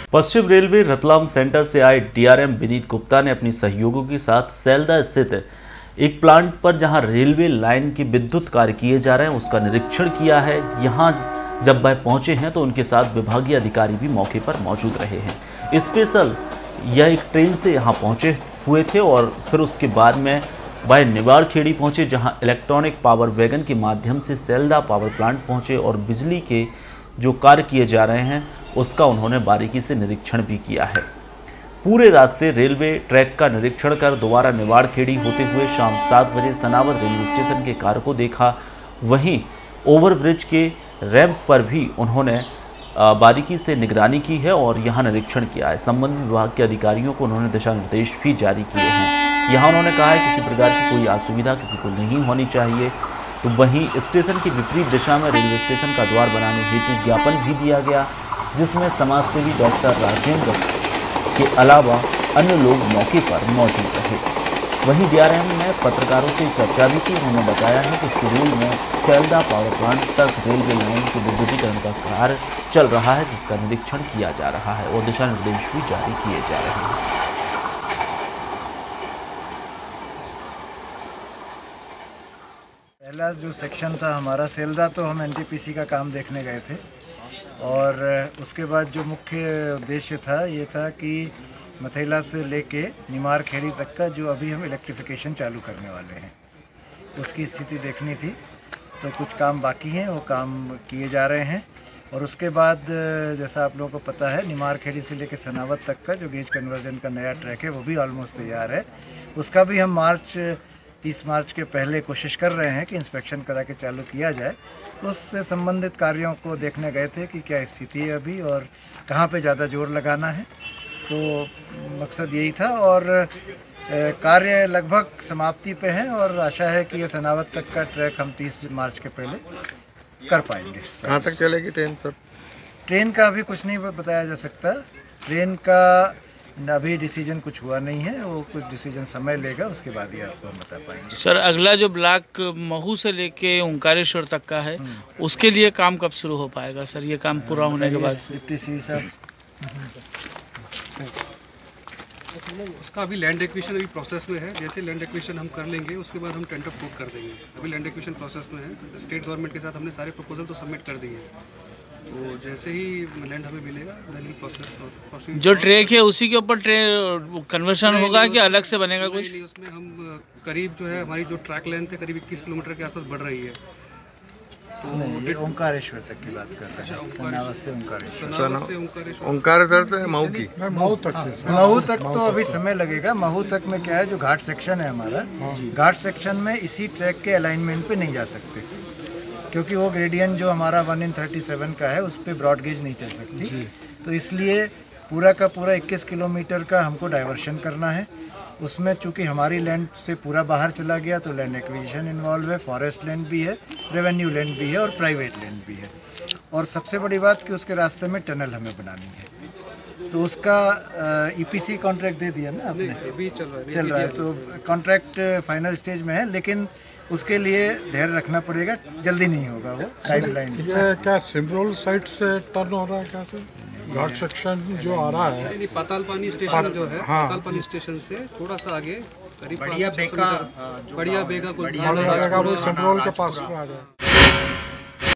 पश्चिम railway Ratlam centre से आए DRM Vineet Gupta ने अपनी सहयोगियों के साथ सैलदा स्थित एक प्लांट पर जहां रेलवे लाइन के विद्युत कार्य किए जा रहे हैं उसका निरीक्षण किया है। यहां जब वह पहुंचे हैं तो उनके साथ विभागीय अधिकारी भी मौके पर मौजूद रहे हैं। स्पेशल यह एक ट्रेन से यहां पहुंचे हुए थे और फिर उसके बाद में वह निवाड़खेड़ी पहुंचे, जहां इलेक्ट्रॉनिक पावर वैगन के माध्यम से सैलदा पावर प्लांट पहुंचे और बिजली के जो कार्य किए जा रहे हैं उसका उन्होंने बारीकी से निरीक्षण भी किया है। पूरे रास्ते रेलवे ट्रैक का निरीक्षण कर दोबारा निवाड़खेड़ी होते हुए शाम 7 बजे सनावद रेलवे स्टेशन के कार्य को देखा। वहीं ओवरब्रिज के रैंप पर भी उन्होंने बारीकी से निगरानी की है और यहाँ निरीक्षण किया है। संबंधित विभाग के अधिकारियों को उन्होंने दिशा निर्देश भी जारी किए हैं। यहाँ उन्होंने कहा है किसी प्रकार की कोई असुविधा किसी को नहीं होनी चाहिए। तो वहीं स्टेशन की विपरीत दिशा में रेलवे स्टेशन का द्वार बनाने हेतु ज्ञापन भी दिया गया, जिसमें समाजसेवी डॉक्टर राजेंद्र के अलावा अन्य लोग मौके पर मौजूद रहे। वहीं डीआरएम ने पत्रकारों से चर्चा भी की। उन्होंने बताया है कि शेड्यूल में सैलदा पावर प्लांट तक रेलवे लाइन के विद्युतीकरण का कार्य चल रहा है, जिसका निरीक्षण किया जा रहा है और दिशा निर्देश भी जारी किए जा रहे हैं। पहला जो सेक्शन था हमारा सैलदा, तो हम एनटीपीसी का काम देखने गए थे और उसके बाद जो मुख्य उद्देश्य था ये था कि मथेला से लेके निमाड़खेड़ी तक का जो अभी हम इलेक्ट्रिफिकेशन चालू करने वाले हैं उसकी स्थिति देखनी थी। तो कुछ काम बाकी हैं, वो काम किए जा रहे हैं और उसके बाद जैसा आप लोगों को पता है निमाड़खेड़ी से लेके सनावद तक का जो गेज कन्वर्जन का नया ट्रैक है वो भी ऑलमोस्ट तैयार है। उसका भी हम 30 मार्च के पहले कोशिश कर रहे हैं कि इंस्पेक्शन करा के चालू किया जाए। उससे संबंधित कार्यों को देखने गए थे कि क्या स्थिति है अभी और कहाँ पे ज़्यादा जोर लगाना है। तो मकसद यही था और कार्य लगभग समाप्ति पे है और आशा है कि ये सनावद तक का ट्रैक हम 30 मार्च के पहले कर पाएंगे। कहाँ तक चलेगी ट्रेन सर? ट्रेन का अभी कुछ नहीं बताया जा सकता। ट्रेन का अभी डिसीजन कुछ हुआ नहीं है, वो कुछ डिसीजन समय लेगा, उसके बाद ही आपको हम बता पाएंगे। सर अगला जो ब्लॉक महू से लेके ओंकारेश्वर तक का है उसके लिए काम कब शुरू हो पाएगा सर? ये काम पूरा होने के बाद डिप्टी सी साहब उसका अभी लैंड एक्विजिशन अभी प्रोसेस में है। जैसे लैंड एक्विजिशन हम कर लेंगे उसके बाद हम टेंडर कोट कर देंगे। अभी लैंड एक्विजिशन प्रोसेस में है। स्टेट गवर्नमेंट के साथ हमने सारे प्रपोजल तो सबमिट कर दिए हैं। तो जैसे ही लैंड हमें मिलेगा देन प्रोसेस जो ट्रैक है उसी के ऊपर ट्रेन कन्वर्शन होगा कि अलग से बनेगा कुछ? नहीं, उसमें हम करीब जो है हमारी जो ट्रैक लेंथ है करीब 21 किलोमीटर के आसपास बढ़ रही है। तो ये ओंकारेश्वर तक की बात कर रहे हैं। सनावद से ओंकारेश्वर। ओंकारेश्वर तो महू की महू तक तो अभी समय लगेगा। महू तक में क्या है, जो घाट सेक्शन है हमारा, घाट सेक्शन में इसी ट्रैक के अलाइनमेंट पे नहीं जा सकते क्योंकि वो ग्रेडियंट जो हमारा 1/37 का है उस पर ब्रॉड गेज नहीं चल सकती। तो इसलिए पूरा का पूरा 21 किलोमीटर का हमको डाइवर्शन करना है। उसमें चूंकि हमारी लैंड से पूरा बाहर चला गया तो लैंड एक्विजिशन इन्वॉल्व है, फॉरेस्ट लैंड भी है, रेवेन्यू लैंड भी है और प्राइवेट लैंड भी है। और सबसे बड़ी बात कि उसके रास्ते में टनल हमें बनानी है। तो उसका ईपीसी कॉन्ट्रैक्ट दे दिया ना आपने? अभी चल रहा है। तो कॉन्ट्रैक्ट फाइनल स्टेज में है, लेकिन उसके लिए धैर्य रखना पड़ेगा, जल्दी नहीं होगा वो टाइमलाइन। ये क्या सिमरोल साइड से टर्न हो रहा है? क्या सर घाट सेक्शन जो आ रहा है? नहीं, पाताल पानी स्टेशन जो है, पाताल पानी स्टेशन से थोड़ा सा आगे करीब बढ़िया बेगा सिमरोल के पास में आ गया।